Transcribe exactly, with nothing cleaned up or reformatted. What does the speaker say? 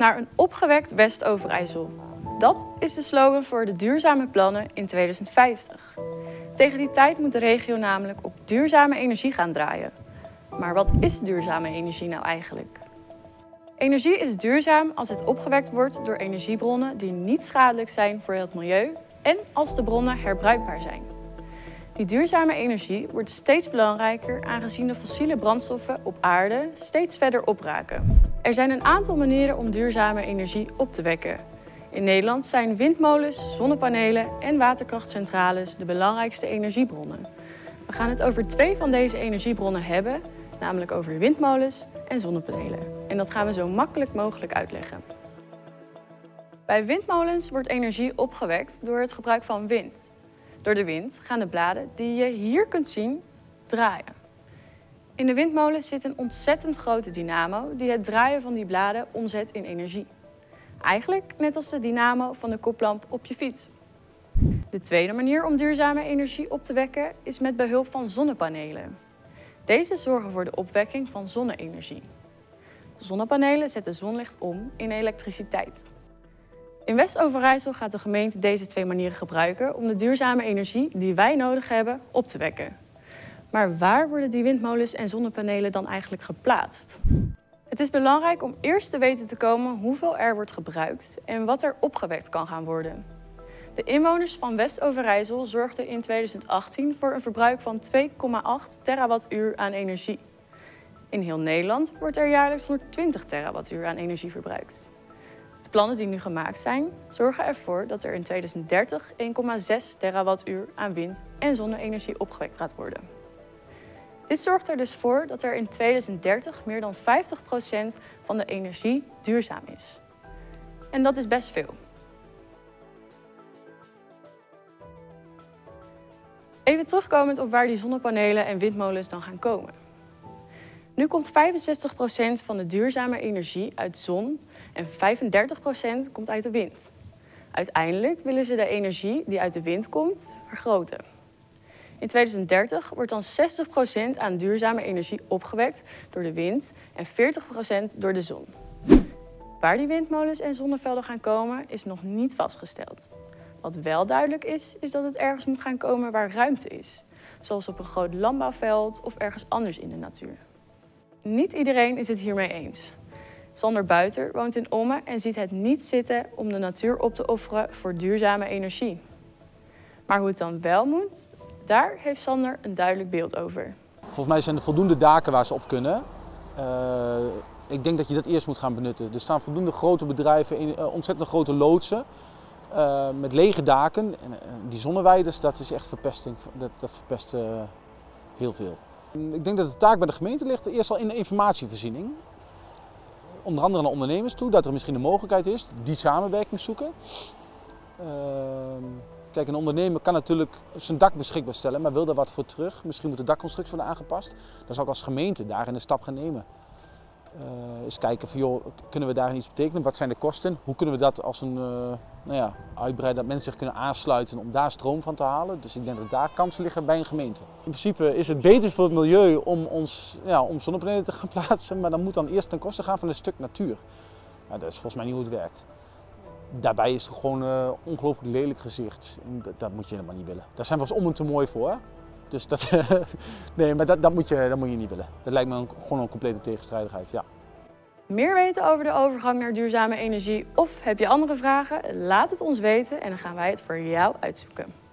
naar een opgewekt West-Overijssel. Dat is de slogan voor de duurzame plannen in tweeduizend vijftig. Tegen die tijd moet de regio namelijk op duurzame energie gaan draaien. Maar wat is duurzame energie nou eigenlijk? Energie is duurzaam als het opgewekt wordt door energiebronnen die niet schadelijk zijn voor het milieu en als de bronnen herbruikbaar zijn. Die duurzame energie wordt steeds belangrijker aangezien de fossiele brandstoffen op aarde steeds verder opraken. Er zijn een aantal manieren om duurzame energie op te wekken. In Nederland zijn windmolens, zonnepanelen en waterkrachtcentrales de belangrijkste energiebronnen. We gaan het over twee van deze energiebronnen hebben, namelijk over windmolens en zonnepanelen. En dat gaan we zo makkelijk mogelijk uitleggen. Bij windmolens wordt energie opgewekt door het gebruik van wind. Door de wind gaan de bladen, die je hier kunt zien, draaien. In de windmolen zit een ontzettend grote dynamo die het draaien van die bladen omzet in energie. Eigenlijk net als de dynamo van de koplamp op je fiets. De tweede manier om duurzame energie op te wekken is met behulp van zonnepanelen. Deze zorgen voor de opwekking van zonne-energie. Zonnepanelen zetten zonlicht om in elektriciteit. In West-Overijssel gaat de gemeente deze twee manieren gebruiken om de duurzame energie die wij nodig hebben op te wekken. Maar waar worden die windmolens en zonnepanelen dan eigenlijk geplaatst? Het is belangrijk om eerst te weten te komen hoeveel er wordt gebruikt en wat er opgewekt kan gaan worden. De inwoners van West-Overijssel zorgden in tweeduizend achttien voor een verbruik van twee komma acht terawattuur aan energie. In heel Nederland wordt er jaarlijks honderdtwintig terawattuur aan energie verbruikt. De plannen die nu gemaakt zijn, zorgen ervoor dat er in tweeduizend dertig één komma zes terawattuur aan wind- en zonne-energie opgewekt gaat worden. Dit zorgt er dus voor dat er in tweeduizend dertig meer dan vijftig procent van de energie duurzaam is. En dat is best veel. Even terugkomend op waar die zonnepanelen en windmolens dan gaan komen. Nu komt vijfenzestig procent van de duurzame energie uit zon en vijfendertig procent komt uit de wind. Uiteindelijk willen ze de energie die uit de wind komt vergroten. In tweeduizend dertig wordt dan zestig procent aan duurzame energie opgewekt door de wind en veertig procent door de zon. Waar die windmolens en zonnevelden gaan komen is nog niet vastgesteld. Wat wel duidelijk is, is dat het ergens moet gaan komen waar ruimte is. Zoals op een groot landbouwveld of ergens anders in de natuur. Niet iedereen is het hiermee eens. Sander Buiter woont in Ommen en ziet het niet zitten om de natuur op te offeren voor duurzame energie. Maar hoe het dan wel moet, daar heeft Sander een duidelijk beeld over. Volgens mij zijn er voldoende daken waar ze op kunnen. Uh, ik denk dat je dat eerst moet gaan benutten. Er staan voldoende grote bedrijven, in, uh, ontzettend grote loodsen. Uh, met lege daken. En, uh, die zonneweiders, dat is echt verpesting. Dat, dat verpest uh, heel veel. Ik denk dat de taak bij de gemeente ligt eerst al in de informatievoorziening. Onder andere naar ondernemers toe, dat er misschien een mogelijkheid is die samenwerking zoeken. Uh, kijk, een ondernemer kan natuurlijk zijn dak beschikbaar stellen, maar wil daar wat voor terug. Misschien moet de dakconstructie worden aangepast. Dan zou ik als gemeente daarin een stap gaan nemen. Uh, eens kijken van, joh, kunnen we daarin iets betekenen? Wat zijn de kosten? Hoe kunnen we dat als een uh, nou ja, uitbreiden, dat mensen zich kunnen aansluiten om daar stroom van te halen? Dus ik denk dat daar kansen liggen bij een gemeente. In principe is het beter voor het milieu om, ons, ja, om zonnepanelen te gaan plaatsen, maar dan moet dan eerst ten koste gaan van een stuk natuur. Nou, dat is volgens mij niet hoe het werkt. Daarbij is het gewoon een uh, ongelooflijk lelijk gezicht. Dat, dat moet je helemaal niet willen. Daar zijn we als Ommen te mooi voor. Hè? Dus dat, nee, maar dat, dat, moet je, dat moet je niet willen. Dat lijkt me een, gewoon een complete tegenstrijdigheid. Ja. Meer weten over de overgang naar duurzame energie of heb je andere vragen? Laat het ons weten en dan gaan wij het voor jou uitzoeken.